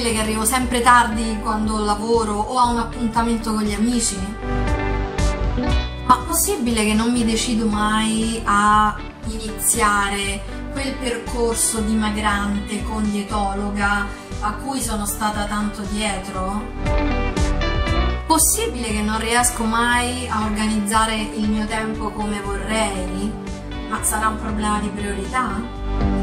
possibile che arrivo sempre tardi quando lavoro o a un appuntamento con gli amici? Ma possibile che non mi decido mai a iniziare quel percorso dimagrante con dietologa a cui sono stata tanto dietro? Possibile che non riesco mai a organizzare il mio tempo come vorrei? Ma sarà un problema di priorità?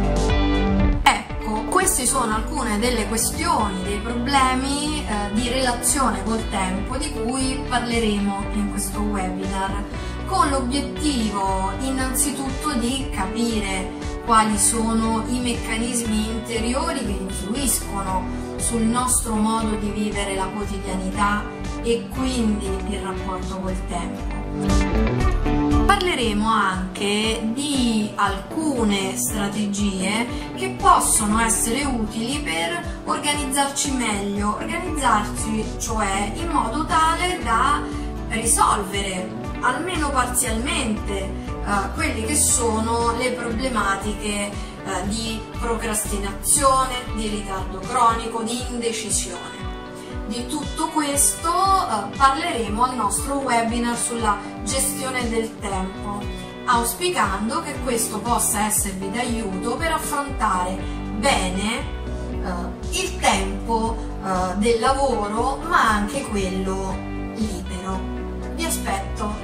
Ecco, queste sono alcune delle questioni, dei problemi di relazione col tempo di cui parleremo in questo webinar, con l'obiettivo innanzitutto di capire quali sono i meccanismi interiori che influiscono sul nostro modo di vivere la quotidianità e quindi il rapporto col tempo. Parleremo anche di alcune strategie che possono essere utili per organizzarci meglio, organizzarci cioè in modo tale da risolvere almeno parzialmente quelle che sono le problematiche di procrastinazione, di ritardo cronico, di indecisione. Di tutto questo parleremo al nostro webinar sulla gestione del tempo, auspicando che questo possa esservi d'aiuto per affrontare bene il tempo del lavoro, ma anche quello libero. Vi aspetto